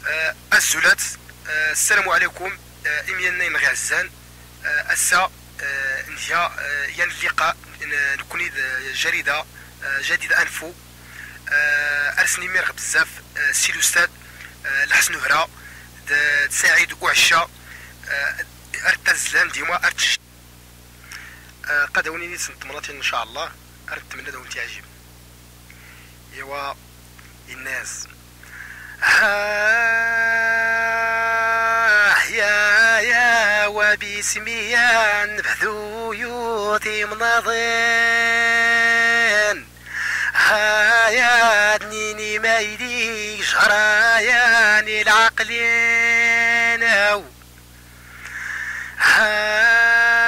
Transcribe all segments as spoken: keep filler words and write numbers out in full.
آه، الزولات. آه، السلام عليكم. آه، إميان نغي عزان. آه، أسا آه، نجا آه، ين اللقاء نكوني جريدة آه، جديدة أنفو. آه، أرسني ميرغ بزاف. آه، السي الأستاذ آه، الحسن هرا تساعد وعشا. آه، أرتزلان ديما أرتش. آه، قدوني نيت مرتين إن شاء الله. أرتمنى دوم تعجب. إيوا الناس آه يا يا وباسمي نبذو يوتي مناضين. ها يا دنيني ما يدي جراياني العقلين. ها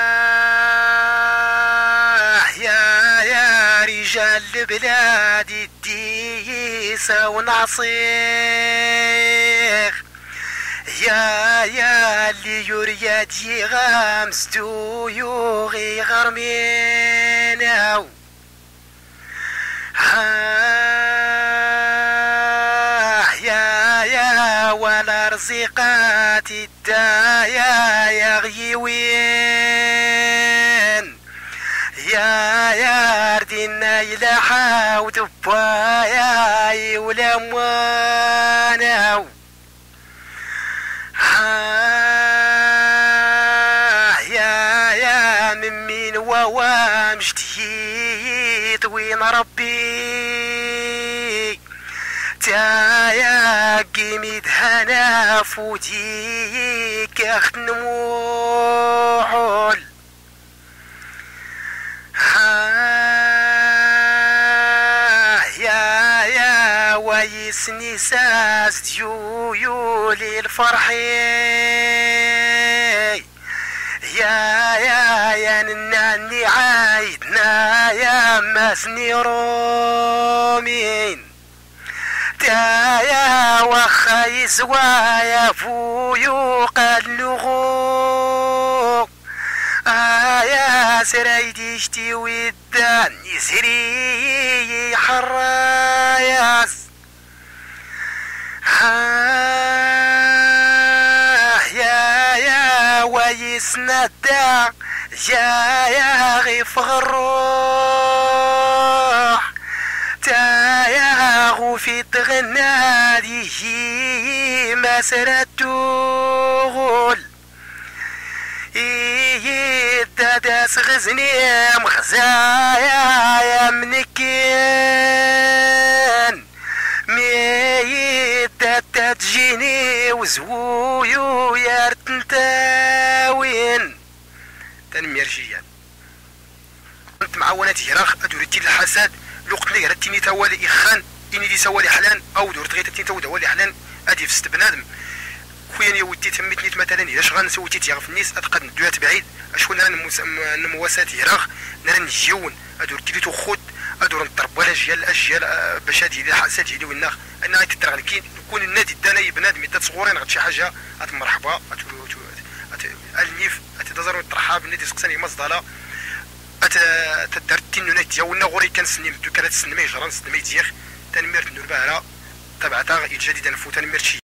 يا يا رجال البلاد الديسة ونعصيخ. يا يا اللي يريدي غامستو يوغي غرمين. ها يا يا ولا رزقات الدايا يغيوين. يا يا ردنا إلى حاوت بوايا ولا موانا. ها يا يا من مين ووامشتي وين ربي. تا يا قيمي دهنا فوتيك اخت نموحول. يا يا ويسني ساس ديولي الفرحي. يا يا يا نناني عايدنا يا ماسني رومين. تا يا وخا يسوى يا فويو قلغو. آه يا سرايدي شتي ودان يسري حراياس. آه يا يا ويسندا يا يا غيف الروح. تا يا غوفي تغنادي هي مسرتو غول. داس غزني مخزايا يا منكين. ميت تجيني وزويو يا رتنتاوين. تنمي رجيان انت معاوناتي هراخ ادورتي الحسد لوقت لي رتيني توالي اخان اني دي سوالي حلان او دورت غير تي تو دوالي حلان ادي في ست بنادم. خويا يا ودي تمتني مثلا الا شغال سويتي تيغ في الناس اتقد ندوات بعيد اشكون انا نمواساتي راغ نرى نجيون ادور كيليتو خود ادور نضرب ولا جيال الاجيال باش هادي لي حاسات ديالي والناخ انا غيتترغل كي نكون النادي داناي بنادم تا صغورين غد شي حاجه ات مرحبا ات النيف اتدزر الترحاب النادي سقساني مصداله ات تدار التنونات ديالنا غوري كنسني مدو كانت سنمي جران سنمي ديخ تنمير النور باهله تبعتها جديدا فوت تنمير شي